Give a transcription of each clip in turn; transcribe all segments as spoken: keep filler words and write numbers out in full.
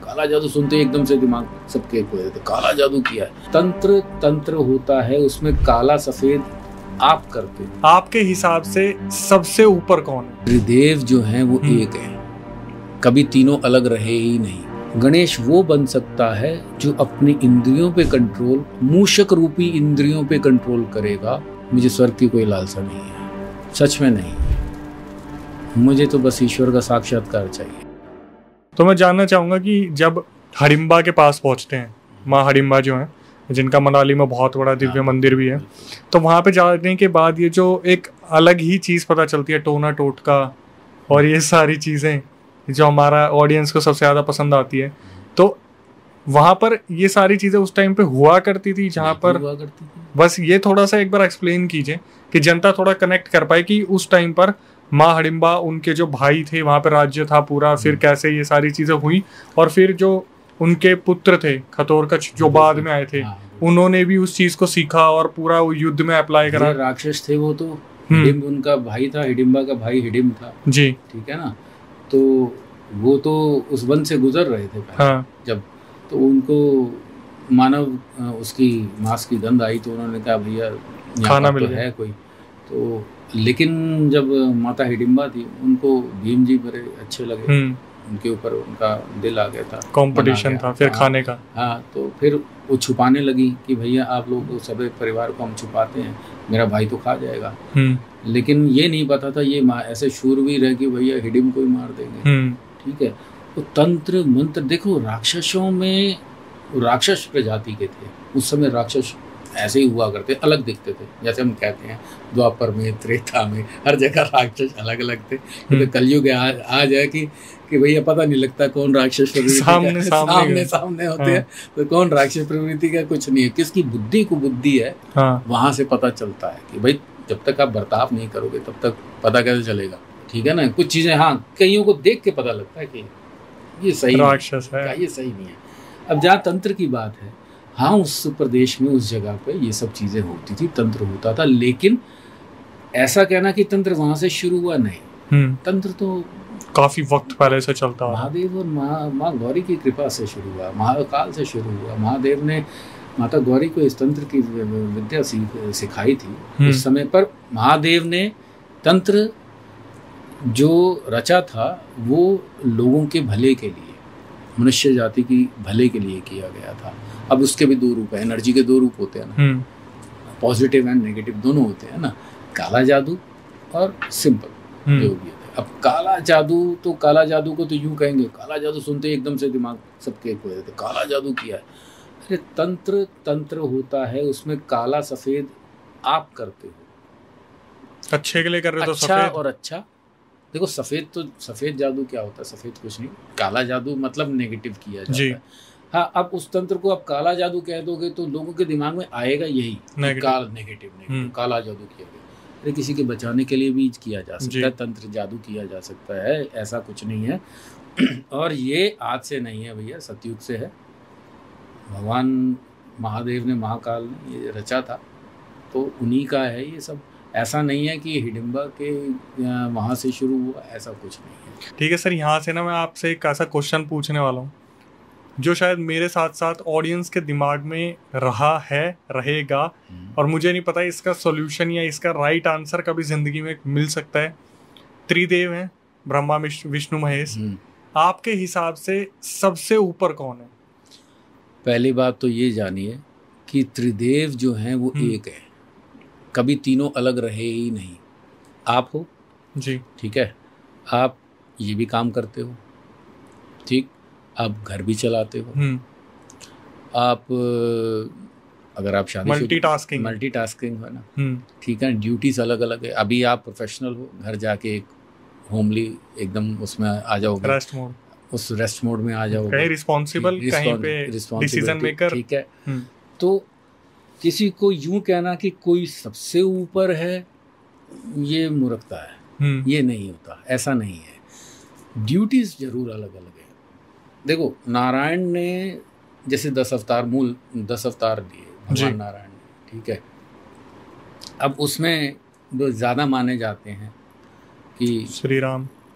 काला जादू सुनते ही एकदम से दिमाग सबके खो जाते, काला जादू किया है। तंत्र तंत्र होता है, उसमें काला सफेद आप करते हैं। आपके हिसाब से सबसे ऊपर कौन है? त्रिदेव जो है वो एक है, कभी तीनों अलग रहे ही नहीं। गणेश वो बन सकता है जो अपनी इंद्रियों पे कंट्रोल, मूषक रूपी इंद्रियों पे कंट्रोल करेगा। मुझे स्वर्ग की कोई लालसा नहीं है, सच में नहीं। मुझे तो बस ईश्वर का साक्षात्कार चाहिए। तो मैं जानना चाहूंगा कि जब हिडिंबा के पास पहुंचते हैं, माँ हिडिंबा जो है, जिनका मनाली में बहुत बड़ा दिव्य मंदिर भी है, तो वहाँ पे जाने के बाद ये जो एक अलग ही चीज़ पता चलती है, टोना टोटका और ये सारी चीज़ें जो हमारा ऑडियंस को सबसे ज़्यादा पसंद आती है, तो वहाँ पर ये सारी चीज़ें उस टाइम पे हुआ करती थी जहाँ पर हुआ करती थी। बस ये थोड़ा सा एक बार एक्सप्लेन कीजिए कि जनता थोड़ा कनेक्ट कर पाए कि उस टाइम पर माँ हिडिंबा, उनके जो भाई थे, वहाँ पर राज्य था पूरा, फिर कैसे ये सारी चीज़ें हुई, और फिर जो उनके पुत्र थे खतोरकच जो बाद में आए थे, उन्होंने भी उस चीज़ को सीखा और पूरा युद्ध में अप्लाई करा। राक्षस थे वो तो, हिडिंब उनका भाई था, हिडिंबा का भाई हिडिंब था जी, ठीक है ना। तो वो तो उस वन से गुजर रहे थे हाँ। जब तो उनको मानव उसकी मांस की गंध आई, तो उन्होंने कहा भैया खाना मिल तो है कोई। तो लेकिन जब माता हिडिंबा थी, उनको भीम जी बड़े अच्छे लगे, उनके ऊपर उनका दिल आ गया था, कंपटीशन था फिर खाने का। हाँ, तो फिर वो छुपाने लगी कि भैया आप लोग सब परिवार को हम छुपाते हैं, मेरा भाई तो खा जाएगा। लेकिन ये नहीं पता था ये ऐसे शूरवीर है कि भैया हिडिंब को ही मार देंगे। ठीक है, तो तंत्र मंत्र देखो, राक्षसों में राक्षस प्रजाति के थे उस समय। राक्षस ऐसे ही हुआ करते, अलग दिखते थे, जैसे हम कहते हैं द्वापर में, त्रेता में, हर जगह राक्षस अलग अलग थे। तो कलयुग आ, आ जाए कि कि भैया पता नहीं लगता कौन राक्षस प्रवृत्ति सामने का, सामने, सामने सामने होते हाँ। हैं तो कौन राक्षस प्रवृत्ति का कुछ नहीं है, किसकी बुद्धि को बुद्धि है हाँ। वहां से पता चलता है कि भाई जब तक आप बर्ताव नहीं करोगे तब तक पता कैसे चलेगा। ठीक है ना, कुछ चीजें हाँ कईयों को देख के पता लगता है कि ये सही राक्षस है, ये सही नहीं है। अब जहाँ तंत्र की बात है, हाँ उस प्रदेश में उस जगह पे ये सब चीजें होती थी, तंत्र होता था, लेकिन ऐसा कहना कि तंत्र वहां से शुरू हुआ नहीं। तंत्र तो काफी वक्त पहले से चलता है। महादेव और माँ माँ गौरी की कृपा से शुरू हुआ, महाकाल से शुरू हुआ। महादेव ने माता गौरी को इस तंत्र की विद्या सिखाई थी उस समय पर। महादेव ने तंत्र जो रचा था वो लोगों के भले के लिए, मनुष्य जाति की भले के लिए किया गया था। अब उसके भी दो रूप है, एनर्जी के दो रूप होते हैं ना, पॉजिटिव एंड नेगेटिव दोनों होते हैं ना, काला जादू और सिंपल जो भी है। अब काला जादू तो काला जादू को तो यूं कहेंगे, काला जादू सुनते ही एकदम से दिमाग सबके खो जाते, काला जादू किया है। अरे तंत्र तंत्र होता है, उसमें काला सफेद आप करते हो, अच्छे के लिए कर रहे हो अच्छा तो सफेद और अच्छा। देखो सफेद तो सफेद जादू क्या होता है, सफेद कुछ नहीं, काला जादू मतलब नेगेटिव किया जाता है। हाँ, अब उस तंत्र को आप काला जादू कह दोगे तो लोगों के दिमाग में आएगा यही काल नेगेटिव नेगेटिव काला जादू किया गया। अरे किसी के बचाने के लिए भी किया जा सकता है, तंत्र जादू किया जा सकता है, ऐसा कुछ नहीं है। और ये आज से नहीं है भैया, सतयुग से है। भगवान महादेव ने, महाकाल ने ये रचा था तो उन्हीं का है ये सब। ऐसा नहीं है कि हिडिंबा के वहाँ से शुरू हुआ, ऐसा कुछ नहीं है। ठीक है सर, यहाँ से ना मैं आपसे एक ऐसा क्वेश्चन पूछने वाला हूँ जो शायद मेरे साथ साथ ऑडियंस के दिमाग में रहा है, रहेगा, और मुझे नहीं पता इसका सॉल्यूशन या इसका राइट आंसर कभी जिंदगी में मिल सकता है। त्रिदेव हैं, ब्रह्मा विष्णु महेश, आपके हिसाब से सबसे ऊपर कौन है? पहली बात तो ये जानिए कि त्रिदेव जो हैं वो एक है, कभी तीनों अलग रहे ही नहीं। आप हो जी, ठीक है, आप ये भी काम करते हो, ठीक, आप घर भी चलाते हो, आप अगर आप शादी मल्टीटास्किंग मल्टीटास्किंग है ना, ठीक है, ड्यूटीज अलग अलग है। अभी आप प्रोफेशनल हो, घर जाके एक होमली एकदम उसमें आ जाओगे, रेस्ट मोड, उस रेस्ट मोड में आ जाओगे, कहीं रिस्पॉन्सिबल, कहीं पे डिसीजन मेकर, ठीक है। तो किसी को यूं कहना कि कोई सबसे ऊपर है, ये मूर्खता है, ये नहीं होता, ऐसा नहीं है। ड्यूटीज जरूर अलग अलग है। देखो नारायण ने जैसे दस अवतार, मूल दस अवतार दिए भगवान नारायण ने, ठीक है। अब उसमें जो ज़्यादा माने जाते हैं कि श्री राम,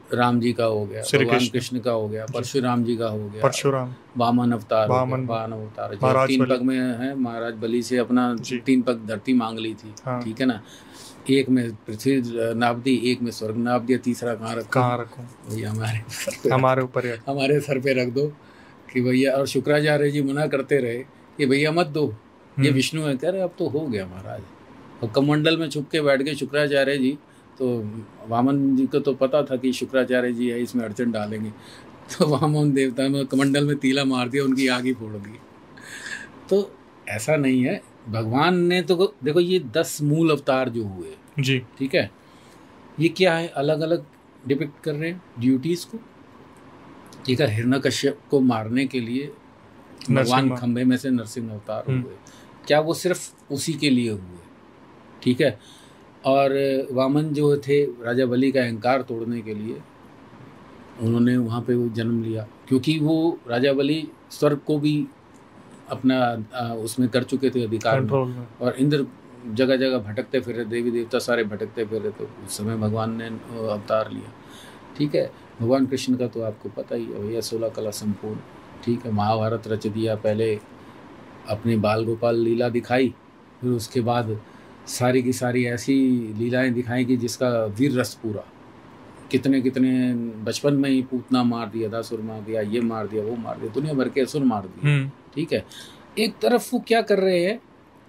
राम जी का हो गया, श्री भगवान कृष्ण। कृष्ण का हो गया, परशुराम जी का हो गया, परशुराम, वामन अवतार हो गया, वामन, वामन अवतार जो महाराज तीन बलि। पग में है, महाराज बलि से अपना जी। तीन पग धरती मांग ली थी। हाँ। ठीक है ना, एक में पृथ्वी नाप दी, एक में स्वर्ग नाप दिया, तीसरा कहाँ रखो? कहाँ रखूं? भैया हमारे सर पे हमारे ऊपर ही। हमारे सर पे रख दो कि भैया। और शुक्राचार्य जी मना करते रहे कि भैया मत दो, ये विष्णु है। कह रहे अब तो हो गया महाराज। और कमंडल में छुप के बैठ गए शुक्राचार्य जी। तो वामन जी को तो पता था कि शुक्राचार्य जी है, इसमें अड़चन डालेंगे, तो वामन देवता ने कमंडल में तीला मार दिया, उनकी आग ही फोड़ दी। तो ऐसा नहीं है, भगवान ने तो देखो ये दस मूल अवतार जो हुए जी, ठीक है, ये क्या है, अलग अलग डिपिक्ट कर रहे हैं ड्यूटीज को। ठीक है, हिरण्यकश्यप को मारने के लिए भगवान खंबे में से नरसिंह अवतार हुए, क्या वो सिर्फ उसी के लिए हुए? ठीक है। और वामन जो थे राजा बलि का अहंकार तोड़ने के लिए, उन्होंने वहाँ पे वो जन्म लिया, क्योंकि वो राजा बलि स्वर्ग को भी अपना आ, उसमें कर चुके थे अधिकार में, और इंद्र जगह जगह भटकते फिरे, देवी देवता सारे भटकते फिरे, तो उस समय भगवान ने अवतार लिया। ठीक है, भगवान कृष्ण का तो आपको पता ही है भैया, सोलह कला संपूर्ण। ठीक है, महाभारत रच दिया, पहले अपनी बाल गोपाल लीला दिखाई, फिर उसके बाद सारी की सारी ऐसी लीलाएं दिखाई कि जिसका वीर रस पूरा, कितने कितने बचपन में ही पूतना मार दिया, दासुर मार दिया, ये मार दिया, वो मार दिया, दुनिया भर के असुर मार दिए। ठीक है, एक तरफ वो क्या कर रहे हैं,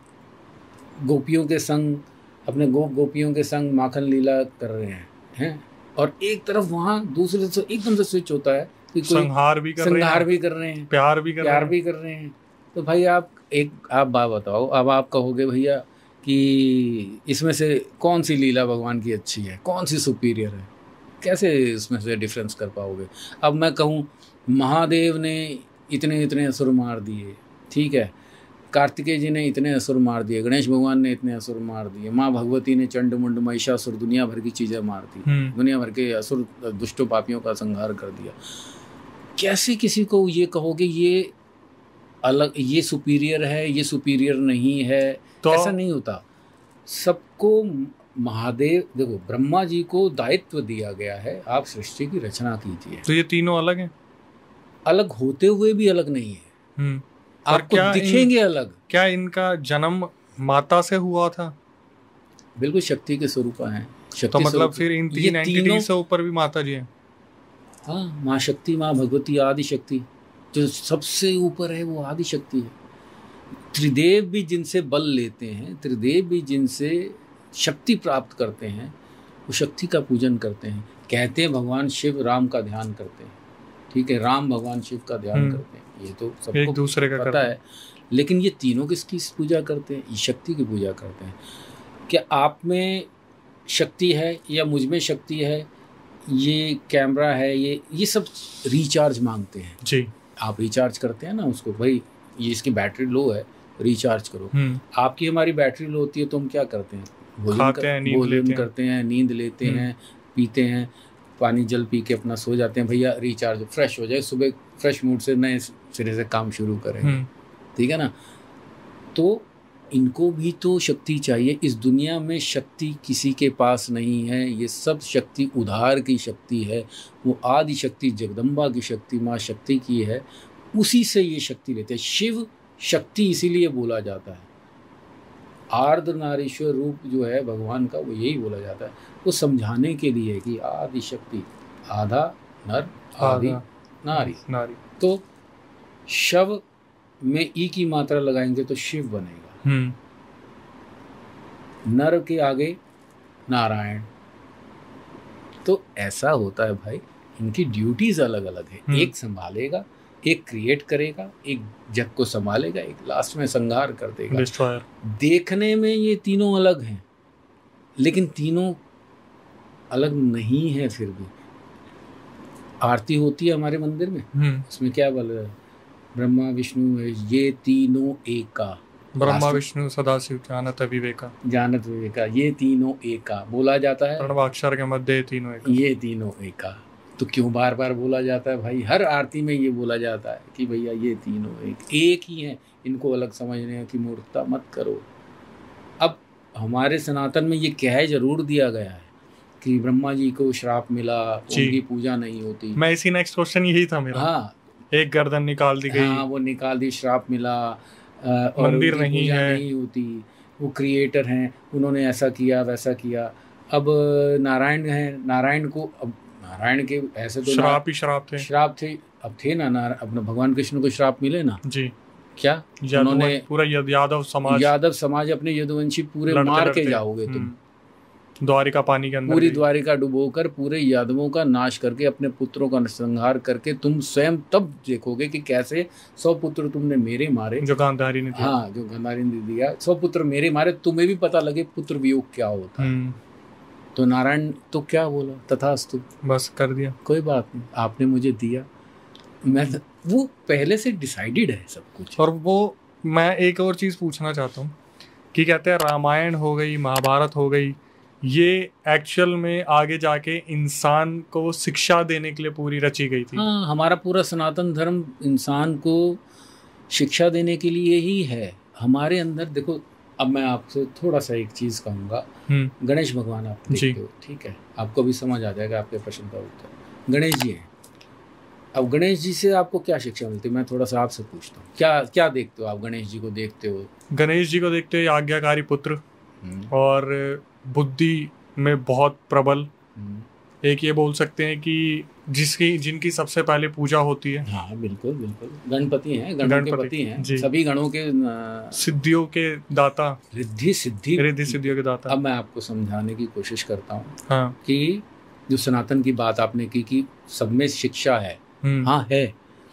गोपियों के संग, अपने गोप गोपियों के संग माखन लीला कर रहे हैं हैं और एक तरफ वहाँ दूसरे से एकदम से स्विच होता है कि कोई संहार भी कर रहे हैं, संहार भी कर रहे हैं, प्यार भी कर प्यार रहे हैं। भी कर रहे हैं। तो भाई आप एक आप बात बताओ, अब आप कहोगे भैया कि इसमें से कौन सी लीला भगवान की अच्छी है, कौन सी सुपीरियर है, कैसे इसमें से डिफरेंस कर पाओगे? अब मैं कहूँ महादेव ने इतने इतने असुर मार दिए, ठीक है, कार्तिकेय जी ने इतने असुर मार दिए, गणेश भगवान ने इतने असुर मार दिए, माँ भगवती ने चंड मुंड महिषासुर दुनिया भर की चीज़ें मार दी, दुनिया भर के असुर दुष्टों पापियों का संहार कर दिया। कैसे किसी को ये कहोगे ये अलग, ये सुपीरियर है, ये सुपीरियर नहीं है? तो ऐसा नहीं होता। सबको महादेव, देखो ब्रह्मा जी को दायित्व दिया गया है, आप सृष्टि की रचना कीजिए। तो ये तीनों अलग हैं? अलग होते हुए भी अलग नहीं है, आपको दिखेंगे अलग। क्या इनका जन्म माता से हुआ था? बिल्कुल शक्ति के स्वरूप हैं। तो मतलब फिर इन तीन एंटिटी से ऊपर भी माता जी हैं? हाँ, माँ शक्ति, माँ भगवती, आदि शक्ति, जो सबसे ऊपर है वो आदि शक्ति है। त्रिदेव भी जिनसे बल लेते हैं, त्रिदेव भी जिनसे शक्ति प्राप्त करते हैं, वो शक्ति का पूजन करते हैं। कहते हैं भगवान शिव राम का ध्यान करते हैं, ठीक है, राम भगवान शिव का ध्यान करते हैं, ये तो सबको एक दूसरे का पता है। लेकिन ये तीनों किसकी पूजा करते हैं? ये शक्ति की पूजा करते हैं। क्या आप में शक्ति है या मुझ में शक्ति है, ये कैमरा है, ये ये सब रिचार्ज मांगते हैं जी। आप रिचार्ज करते हैं ना उसको, भाई ये इसकी बैटरी लो है, रिचार्ज करो। आपकी हमारी बैटरी लो होती है तो हम क्या करते हैं? भोजन कर, हैं, नींद भोजन करते हैं, नींद लेते हैं, पीते हैं, पानी जल पी के अपना सो जाते हैं। भैया रिचार्ज फ्रेश हो जाए, सुबह फ्रेश मूड से नए सिरे से काम शुरू करेंगे, ठीक है ना। तो इनको भी तो शक्ति चाहिए। इस दुनिया में शक्ति किसी के पास नहीं है, ये सब शक्ति उधार की शक्ति है। वो आदि शक्ति जगदम्बा की शक्ति, माँ शक्ति की है, उसी से ये शक्ति लेते हैं। शिव शक्ति इसीलिए बोला जाता है, आर्द्र नारीश्वर रूप जो है भगवान का, वो यही बोला जाता है, वो समझाने के लिए कि आदि शक्ति, आधा नर आदि नारी नारी। तो शव में ई की मात्रा लगाएंगे तो शिव बनेगा, नर के आगे नारायण। तो ऐसा होता है भाई, इनकी ड्यूटीज अलग अलग है। एक संभालेगा, एक क्रिएट करेगा, एक जग को संभालेगा, एक लास्ट में संहार कर देगा, डिस्ट्रॉयर। देखने में ये तीनों अलग हैं, लेकिन तीनों अलग नहीं है। फिर भी आरती होती है हमारे मंदिर में, उसमें क्या बोल रहा है? ब्रह्मा विष्णु ये तीनों एका, ब्रह्मा विष्णु सदाशिव जानत विवेका, जानत विवेका, ये तीनों एका बोला जाता है। प्रणवाक्षर के मध्य तीनों एका, ये तीनों एका। तो क्यों बार बार बोला जाता है भाई? हर आरती में ये बोला जाता है कि भैया ये तीनों एक एक ही हैं, इनको अलग समझने की मूर्खता मत करो। अब हमारे सनातन में ये कह जरूर दिया गया है कि ब्रह्मा जी को श्राप मिला, जी। उनकी पूजा नहीं होती। मैं इसी नेक्स्ट क्वेश्चन यही था मेरा। हाँ एक गर्दन निकाल दी गई, हाँ वो निकाल दी, श्राप मिला, अ, और मंदिर उनकी नहीं पूजा है। नहीं होती। वो क्रिएटर हैं, उन्होंने ऐसा किया वैसा किया। अब नारायण हैं, नारायण को, अब नारायण के ऐसे तो ना- श्राप ही श्राप थे। श्राप थे, अब थे ना, ना अपने भगवान कृष्ण को श्राप मिले ना, जी, क्या यादव उन्होंने, पूरा यद- यादव समाज यादव समाज अपने यदुवंशी पूरे लड़ते मार के लड़ते, जाओगे तुम। हम्म, द्वारिका पानी के अंदर पूरी गई। द्वारिका डुबोकर पूरे यादवों का नाश करके अपने पुत्रों का संहार करके तुम स्वयं तब देखोगे कि कैसे सौ पुत्र तुमने मेरे मारे, जो गांधारी ने दिया। हाँ जो गांधारी ने दिया, सौ पुत्र मेरे मारे, तुम्हें भी पता लगे पुत्र वियोग क्या होता है। हम्म, तो नारायण तो क्या बोला, तथास्तु, बस कर दिया। कोई बात नहीं, आपने मुझे दिया, मैं, वो पहले से डिसाइडेड है सब कुछ। और वो मैं एक और चीज़ पूछना चाहता हूँ कि कहते हैं रामायण हो गई, महाभारत हो गई, ये एक्चुअल में आगे जाके इंसान को शिक्षा देने के लिए पूरी रची गई थी। हाँ, हमारा पूरा सनातन धर्म इंसान को शिक्षा देने के लिए ही है। हमारे अंदर देखो, अब मैं आपसे थोड़ा सा एक चीज़ कहूँगा, हम्म, गणेश भगवान आप जी। देखते हो, ठीक है, आपको भी समझ आ जाएगा आपके प्रश्न का उत्तर। गणेश जी हैं, अब गणेश जी से आपको क्या शिक्षा मिलती है, मैं थोड़ा सा आपसे पूछता हूँ, क्या क्या देखते हो आप गणेश जी को देखते हो? गणेश जी को देखते हैं आज्ञाकारी पुत्र हम्म, और बुद्धि में बहुत प्रबल। हम्म, एक ये बोल सकते हैं कि जिसकी जिनकी सबसे पहले पूजा होती है, हाँ बिल्कुल बिल्कुल, गणपति हैं, गणों के गणपति, पति हैं, जी। सभी गणों के अ, सिद्धियों के दाता, रिद्धि सिद्धि। रिद्धि सिद्धियों के दाता। अब मैं आपको समझाने की कोशिश करता हूँ हाँ, कि जो सनातन की बात आपने की कि सब में शिक्षा है, हम्म, हाँ है।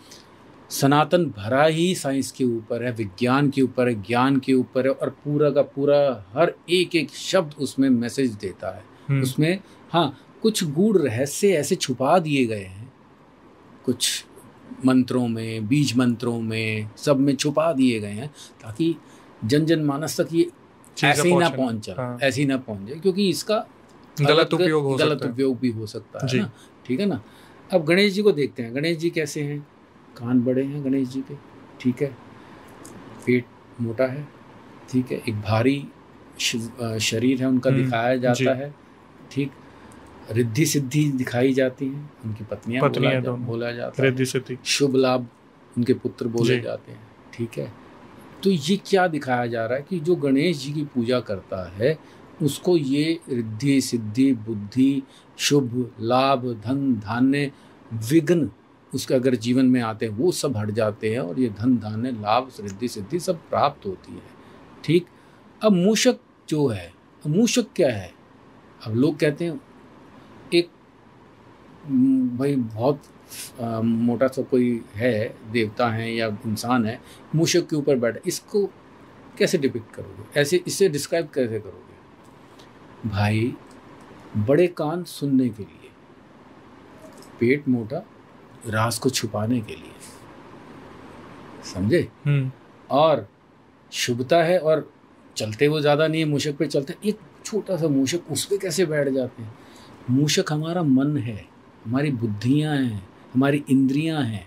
सनातन भरा ही साइंस के ऊपर है, विज्ञान के ऊपर है, ज्ञान के ऊपर है, और पूरा का पूरा हर एक एक शब्द उसमें मैसेज देता है। हम्म, उसमें हाँ कुछ गूढ़ रहस्य ऐसे छुपा दिए गए हैं, कुछ मंत्रों में, बीज मंत्रों में, सब में छुपा दिए गए हैं, ताकि जन जन मानस तक ये चीज़ें ऐसे ही ना पहुंचे। पहुंच जाए, हाँ। ऐसे ही ना पहुंच जाए, क्योंकि इसका गलत अलग- उपयोग हो गलत सकता है। उपयोग भी हो सकता है जी। ना, ठीक है ना। अब गणेश जी को देखते हैं, गणेश जी कैसे हैं, कान बड़े हैं गणेश जी के, ठीक है, पेट मोटा है, ठीक है, एक भारी श- शरीर है उनका, हम्म, दिखाया जाता जी। है, ठीक, रिद्धि सिद्धि दिखाई जाती हैं, उनकी पत्नियां पत्नियां बोला, जा, दोनों। बोला जाता है, रिद्धि सिद्धि। शुभ लाभ उनके पुत्र बोले जी। जाते हैं, ठीक है। तो ये क्या दिखाया जा रहा है कि जो गणेश जी की पूजा करता है उसको ये रिद्धि सिद्धि बुद्धि शुभ लाभ धन धान्य विघ्न उसके अगर जीवन में आते हैं वो सब हट जाते हैं, और ये धन धान्य लाभ रिद्धि सिद्धि सब प्राप्त होती है, ठीक। अब मूषक जो है, मूषक क्या है, अब लोग कहते हैं एक म, भाई बहुत आ, मोटा सा कोई है, देवता है या इंसान है, मूषक के ऊपर बैठा, इसको कैसे डिपिक्ट करोगे, ऐसे इससे डिस्क्राइब कैसे करोगे? भाई बड़े कान सुनने के लिए, पेट मोटा राज को छुपाने के लिए, समझे, हम्म, और शुभता है, और चलते वो ज़्यादा नहीं है, मूषक पे चलते, एक छोटा सा मूषक उस पर कैसे बैठ जाते हैं? मूषक हमारा मन है, हमारी बुद्धियां हैं, हमारी इंद्रियां हैं।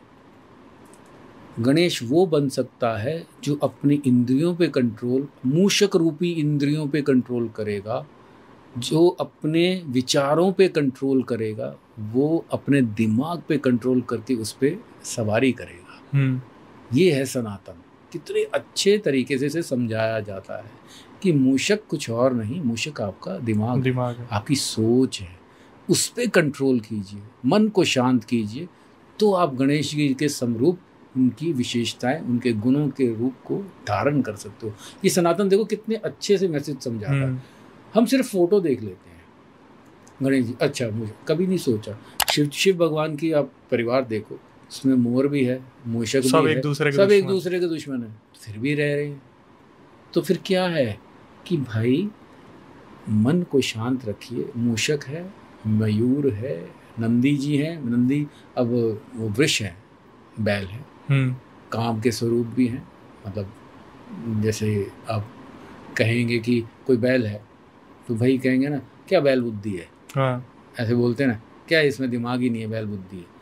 गणेश वो बन सकता है जो अपनी इंद्रियों पे कंट्रोल, मूषक रूपी इंद्रियों पे कंट्रोल करेगा, जो अपने विचारों पे कंट्रोल करेगा, वो अपने दिमाग पे कंट्रोल करके उस पर सवारी करेगा। हम्म, ये है सनातन। कितने अच्छे तरीके से इसे समझाया जाता है कि मूषक कुछ और नहीं, मूषक आपका दिमाग, दिमाग है। आपकी सोच है, उस पर कंट्रोल कीजिए, मन को शांत कीजिए, तो आप गणेश जी के समरूप उनकी विशेषताएं, उनके गुणों के रूप को धारण कर सकते हो। ये सनातन देखो कितने अच्छे से मैसेज समझाता है। हम्म, हम सिर्फ फोटो देख लेते हैं गणेश जी, अच्छा मुझे कभी नहीं सोचा शिव शिव भगवान की आप परिवार देखो, उसमें मोर भी है, मूषक सब भी एक है, दूसरे के सब एक दुश्मन। दूसरे के दुश्मन है, फिर भी रह रहे हैं। तो फिर क्या है कि भाई मन को शांत रखिए। मूषक है, मयूर है, नंदी जी हैं, नंदी अब वो वृष है, बैल है, हम्म, काम के स्वरूप भी हैं। मतलब जैसे आप कहेंगे कि कोई बैल है तो भाई कहेंगे ना क्या बैल बुद्धि है, हाँ, ऐसे बोलते हैं ना, क्या इसमें दिमाग ही नहीं है, बैल बुद्धि है।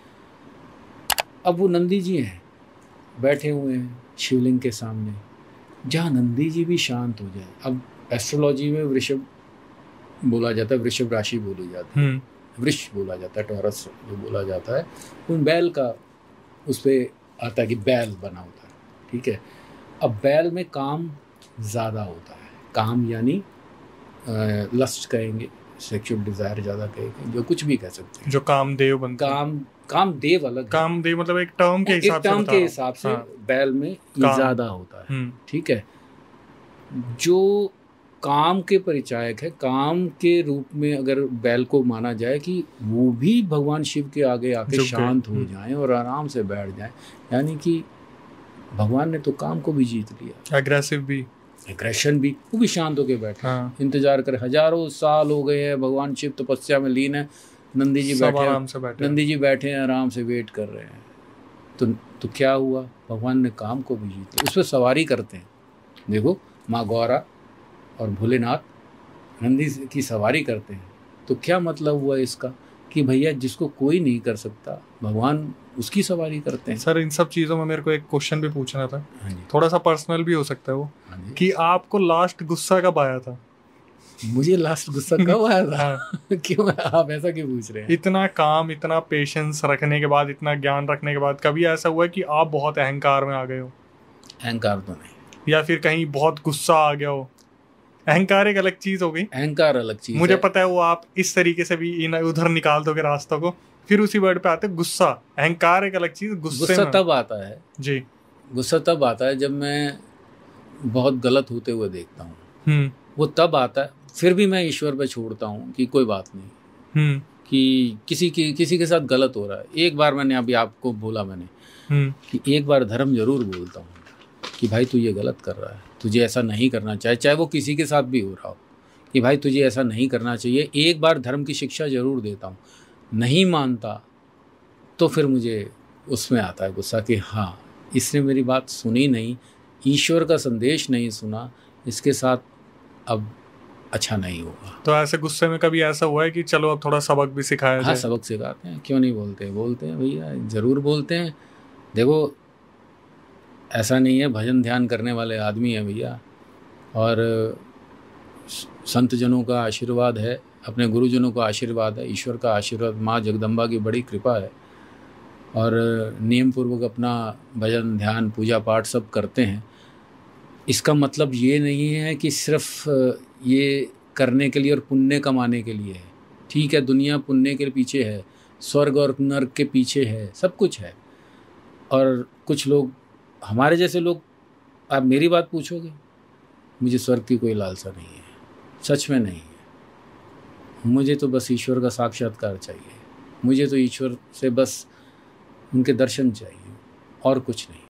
अब वो नंदी जी हैं, बैठे हुए हैं शिवलिंग के सामने, जहाँ नंदी जी भी शांत हो जाए। अब एस्ट्रोलॉजी में वृषभ बोला जाता है, वृषभ राशि बोली जाती है, हम्म वृक्ष बोला जाता है, टॉरस जो बोला जाता है, उन बैल का उस पर आता है कि बैल बना होता है, ठीक है। अब बैल में काम ज़्यादा होता है, काम यानी लस्ट कहेंगे, सेक्सुअल डिज़ायर ज़्यादा कहेंगे, जो कुछ भी कह सकते हैं, जो कामदेव बनता है। काम कामदेव अलग है। कामदेव मतलब एक टर्म के एक हिसाब से टर्म बता के रहा हूँ। हिसाब से हाँ। बैल में ये काम। ज़्यादा होता है, हम्म ठीक है। जो काम के परिचायक है, काम के रूप में अगर बैल को माना जाए कि वो भी भगवान शिव के आगे आके झुक गए। शांत हो हम्म। जाएं और आराम से बैठ जाएं, यानी कि भगवान ने तो काम को भी जीत लिया, एग्रेसिव भी, एग्रेशन भी, वो भी शांत होके बैठे, हाँ, इंतजार करे। हजारों साल हो गए हैं, भगवान शिव तपस्या में लीन है, नंदी जी सब बैठे आराम से बैठे। नंदी जी बैठे हैं, आराम से वेट कर रहे हैं। तो तो क्या हुआ, भगवान ने काम को भी जीत लिया, उस पर सवारी करते हैं। देखो माँ गौरा और भोलेनाथ नंदी की सवारी करते हैं, तो क्या मतलब हुआ इसका कि भैया जिसको कोई नहीं कर सकता, भगवान उसकी सवारी करते हैं। सर इन सब चीज़ों में मेरे को एक क्वेश्चन भी पूछना था, हाँ जी, थोड़ा सा पर्सनल भी हो सकता है वो, हाँ जी। कि आपको लास्ट गुस्सा कब आया था? मुझे लास्ट गुस्सा कब आया था? हाँ। क्यों आप ऐसा क्यों पूछ रहे हैं? इतना काम, इतना पेशेंस रखने के बाद, इतना ज्ञान रखने के बाद, कभी ऐसा हुआ है कि आप बहुत अहंकार में आ गए हो, अहंकार तो नहीं, या फिर कहीं बहुत गुस्सा आ गया हो? अहंकार एक अलग चीज हो गई, अहंकार अलग चीज मुझे है। पता है, वो आप इस तरीके से भी इन उधर निकाल दोगे रास्तों को, फिर उसी वर्ड पे आते गुस्सा। अहंकार एक अलग चीज, गुस्से गुस्सा में तब आता है, जी, गुस्सा तब आता है जब मैं बहुत गलत होते हुए देखता हूँ, हम्म वो तब आता है। फिर भी मैं ईश्वर पे छोड़ता हूँ कि कोई बात नहीं, हम्म कि किसी की किसी के साथ गलत हो रहा है। एक बार मैंने अभी आपको बोला मैंने हम्म कि एक बार धर्म जरूर बोलता हूँ कि भाई तू ये गलत कर रहा है, तुझे ऐसा नहीं करना चाहिए, चाहे वो किसी के साथ भी हो रहा हो, कि भाई तुझे ऐसा नहीं करना चाहिए। एक बार धर्म की शिक्षा जरूर देता हूँ। नहीं मानता तो फिर मुझे उसमें आता है गुस्सा कि हाँ, इसने मेरी बात सुनी नहीं, ईश्वर का संदेश नहीं सुना, इसके साथ अब अच्छा नहीं होगा। तो ऐसे गुस्से में कभी ऐसा हुआ है कि चलो अब थोड़ा सबक भी सिखाया हाँ, जाए? सबक सिखाते हैं, क्यों नहीं बोलते, बोलते हैं भैया, ज़रूर बोलते हैं। देखो ऐसा नहीं है, भजन ध्यान करने वाले आदमी हैं भैया, और संत जनों का आशीर्वाद है, अपने गुरुजनों का आशीर्वाद है, ईश्वर का आशीर्वाद, माँ जगदम्बा की बड़ी कृपा है, और नियम पूर्वक अपना भजन ध्यान पूजा पाठ सब करते हैं। इसका मतलब ये नहीं है कि सिर्फ ये करने के लिए और पुण्य कमाने के लिए है। ठीक है, दुनिया पुण्य के पीछे है, स्वर्ग और नर्क के पीछे है, सब कुछ है। और कुछ लोग, हमारे जैसे लोग, आप मेरी बात पूछोगे, मुझे स्वर्ग की कोई लालसा नहीं है, सच में नहीं है। मुझे तो बस ईश्वर का साक्षात्कार चाहिए, मुझे तो ईश्वर से बस उनके दर्शन चाहिए, और कुछ नहीं।